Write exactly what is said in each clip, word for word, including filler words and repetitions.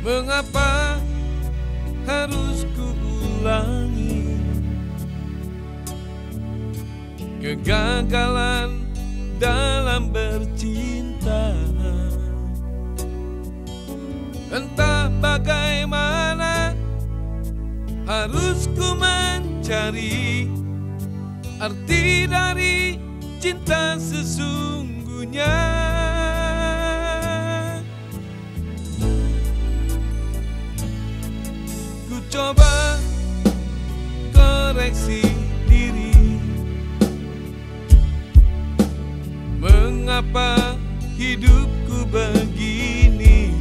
Mengapa harus ku ulangi kegagalan dalam bercinta? Entah bagaimana harus ku mencari arti dari cinta sesungguhnya. Ku coba koreksi diri, mengapa hidupku begini.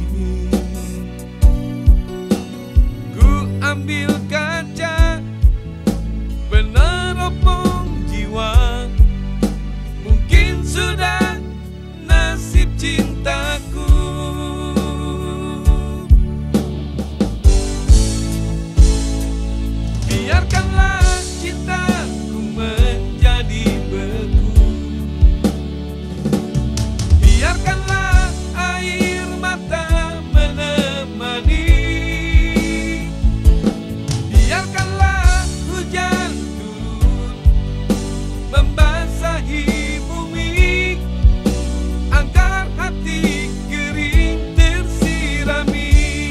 Ku ambil kaca peneropong jiwa, mungkin sudah nasib cintaku. Biarkanlah cintaku menjadi beku, biarkanlah air mata menemani, biarkanlah hujan turun membasahi bumi, agar hati kering tersirami.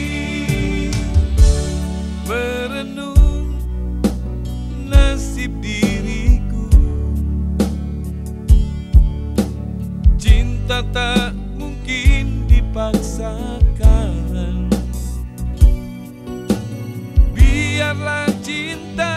Merenung nasib diriku, cinta tak mungkin dipaksakan. Biarlah cinta